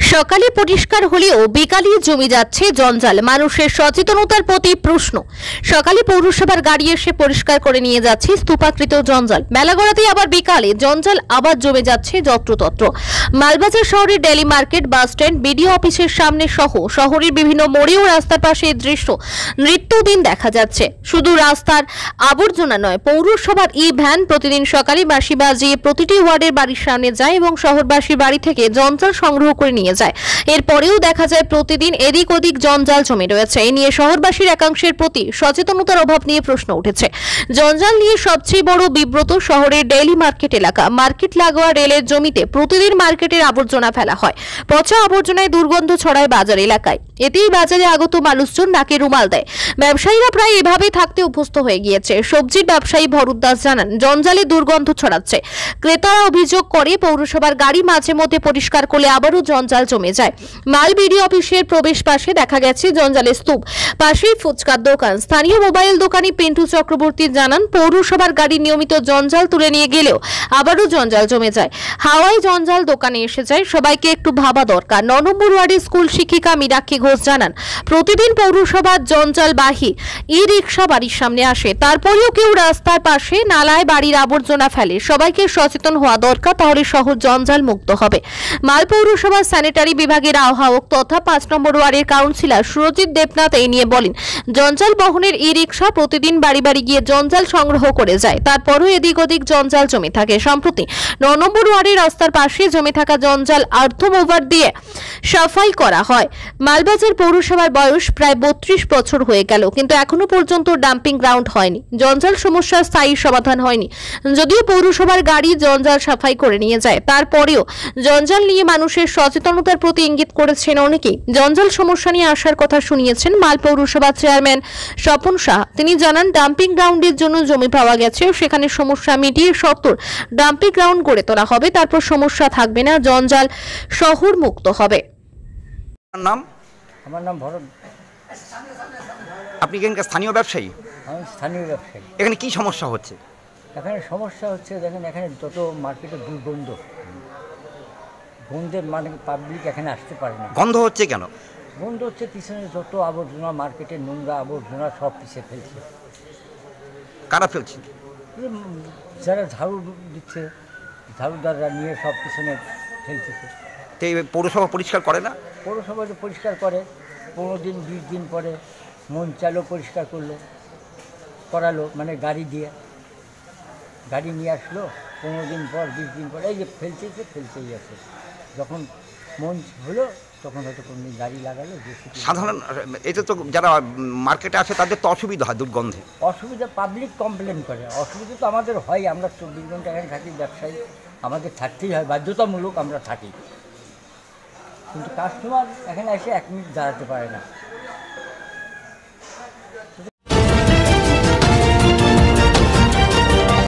সকালে পরিষ্কার হলেও বিকালে জমে যাচ্ছে জঞ্জাল। মানুষের সচেতনতার প্রতি প্রশ্ন। সকালে পৌরসভার গাড়ি এসে পরিষ্কার করে নিয়ে যাচ্ছে স্তূপাকৃত জঞ্জাল, বেলা গড়াতেই আবার বিকালে জঞ্জাল আবার জমে যাচ্ছে যত্রতত্র। মালবাজার শহরের daily market, bus stand, BDO অফিসের সামনে সহ শহরের বিভিন্ন মোড়ে ও রাস্তার পাশে এই দৃশ্য নিত্যদিন দেখা যাচ্ছে। শুধু রাস্তার আবর্জনা নয়, পৌরসভার ই ভ্যান প্রতিদিন সকালে বাঁশি বাজিয়ে প্রতিটি ওয়ার্ডের বাড়ির সামনে যায় এবং শহরবাসীর বাড়ি থেকে জঞ্জাল সংগ্রহ করে নিয়ে যায়। এরপরেও দেখা যায় প্রতিদিন এদিক ওদিক জঞ্জাল জমে রয়েছে। এই নিয়ে শহরবাসীর একাংশের প্রতি সচেতনতার অভাব নিয়ে প্রশ্ন উঠেছে। জঞ্জাল নিয়ে সবচেয়ে বড় বিব্রত শহরের ডেইলি মার্কেট এলাকা। মার্কেট লাগোয়া রেলের জমিতে প্রতিদিন মার্কেটের আবর্জনা ফেলা হয়। পচা আবর্জনায় দুর্গন্ধ ছড়ায় বাজার এলাকায়। এতেই বাজারে আগত মানুষজন নাকে রুমাল দেয়। ব্যবসায়ীরা প্রায় এভাবেই থাকতে অভ্যস্ত হয়ে গিয়েছে। সবজির ব্যবসায়ী ভরত দাস জানান, জঞ্জালে দুর্গন্ধ ছড়াচ্ছে। ক্রেতারা অভিযোগ করে পৌরসভার গাড়ি মাঝে মধ্যে পরিষ্কার করলে আবারও জঞ্জাল জমে যায়। মাল বিডিও অফিসের প্রবেশ পাশে দেখা গেছে জঞ্জালের স্তূপ, পাশেই ফুচকার দোকান। স্থানীয় মোবাইল দোকানি পিন্টু চক্রবর্তী জানান, পৌরসভার গাড়ি নিয়মিত জঞ্জাল তুলে নিয়ে গেলেও আবারও জঞ্জাল জমে যায়। হাওয়ায় জঞ্জাল দোকানে এসে যায়। সবাইকে একটু ভাবা দরকার। 9 নম্বর ওয়ার্ডের স্কুল শিক্ষিকা মীনাক্ষী ঘোষ জানান, প্রতিদিন পৌরসভার জঞ্জালবাহী ই রিক্সা বাড়ির সামনে আসে। তারপরেও কেউ রাস্তার পাশে নালায় বাড়ির আবর্জনা ফেলে। সবাইকে সচেতন হওয়া দরকার, তাহলে শহর জঞ্জাল মুক্ত হবে। মাল পৌরসভার স্যানিটারি বিভাগের আহ্বায়ক তথা 5 নম্বর ওয়ার্ডের কাউন্সিলর সুরজিৎ দেবনাথ এই নিয়ে বলেন, জঞ্জাল বহনের ই রিক্সা প্রতিদিন বাড়ি বাড়ি গিয়ে জঞ্জাল সংগ্রহ করে যায়। তারপরও এদিক ওদিক জঞ্জাল জমে থাকে। সম্প্রতি 9 নম্বর ওয়ার্ডের রাস্তার পাশে জমে থাকা জঞ্জাল আর্থম ওভার দিয়ে সাফাই করা হয়। মালবাজার পৌরসভার বয়স প্রায় 32 বছর হয়ে গেল, কিন্তু এখনো পর্যন্ত ডাম্পিং গ্রাউন্ড হয়নি। জঞ্জাল সমস্যার স্থায়ী সমাধান হয়নি। যদিও পৌরসভার গাড়ি জঞ্জাল সাফাই করে নিয়ে যায়, তারপরেও জঞ্জাল নিয়ে মানুষের সচেতনতার প্রতি ইঙ্গিত করেছেন অনেকেই। জঞ্জাল সমস্যা নিয়ে আসার কথা শুনিয়েছেন মাল পৌরসভার চেয়ারম্যান স্বপন সাহা। তিনি জানান, ডাম্পিং গ্রাউন্ডের জন্য জমি পাওয়া গেছে, সেখানে সমস্যা মিটিয়ে সত্তর ডাম্পিং গ্রাউন্ড গড়ে তোলা হবে। তারপর সমস্যা থাকবে না, জঞ্জাল শহর মুক্ত হবে। নাম? আমার নাম ভরত। আপনি এখানকার স্থানীয় ব্যবসায়ী? আমি স্থানীয় ব্যবসায়ী। এখানে কি সমস্যা হচ্ছে? এখানে সমস্যা হচ্ছে, দেখেন এখানে যত মার্কেটে দুর্গন্ধ, গন্ধের মানে পাবলিক এখানে আসতে পারে না। গন্ধ হচ্ছে কেন? গন্ধ হচ্ছে পিছনে যত আবর্জনা, মার্কেটের নোংরা আবর্জনা সব পিছিয়ে ফেলছে। কারা ফেলছে? যারা ঝাড়ু দিচ্ছে, ঝাড়ুদাররা নিয়ে সব পিছনে ফেলতেছে। তো এই পৌরসভা পরিষ্কার করে না? পৌরসভা যে পরিষ্কার করে, 15 দিন 20 দিন পরে মন চাইলেও পরিষ্কার করালো, মানে গাড়ি দিয়ে গাড়ি নিয়ে আসলো। 15 দিন পর 20 দিন পর এই যে ফেলতেই আছে। যখন মন হলো তখন হয়তো কোনো গাড়ি লাগালো। সাধারণ এতে তো যারা মার্কেটে আসে তাদের তো অসুবিধা হয় দুর্গন্ধে। অসুবিধা পাবলিক কমপ্লেন করে। অসুবিধা তো আমাদের হয়, আমরা 24 ঘন্টা এখানে থাকি, ব্যবসায়ী, আমাদের থাকতেই হয়, বাধ্যতামূলক আমরা থাকি। কিন্তু কাস্টমার এখানে এসে 1 মিনিট দাঁড়াতে পারে না।